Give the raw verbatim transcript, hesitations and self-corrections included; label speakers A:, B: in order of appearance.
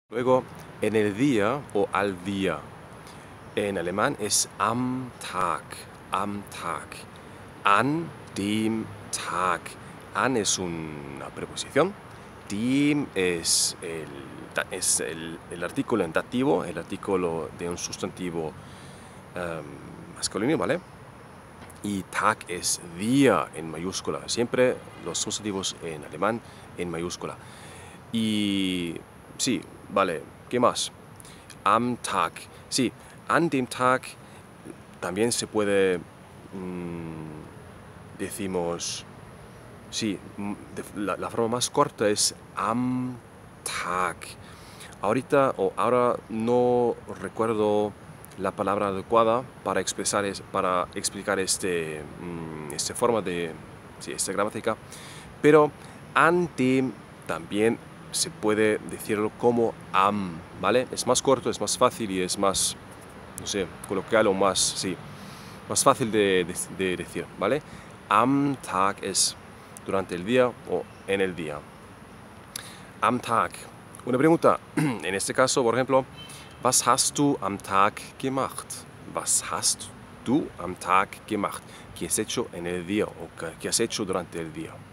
A: Luego, en el día o al día. En alemán es am Tag, am Tag. An dem Tag. An es una preposición. Dem es el, es el, el artículo en dativo, el artículo de un sustantivo um, masculino, ¿vale? Y Tag es día en mayúscula. Siempre los sustantivos en alemán en mayúscula. Y sí, vale, ¿qué más? Am Tag. Sí, an dem Tag también se puede, mmm, decimos, sí, la, la forma más corta es am Tag. Ahorita o ahora no recuerdo la palabra adecuada para expresar es, para explicar este, mmm, esta forma de, sí, esta gramática, pero an dem también se puede decirlo como am, ¿vale? Es más corto, es más fácil y es más, no sé, coloquial o más, sí, más fácil de, de, de decir, ¿vale? Am Tag es durante el día o en el día. Am Tag. Una pregunta, en este caso, por ejemplo, was hast du am Tag gemacht? Was hast du am Tag gemacht? ¿Qué has hecho en el día o qué has hecho durante el día?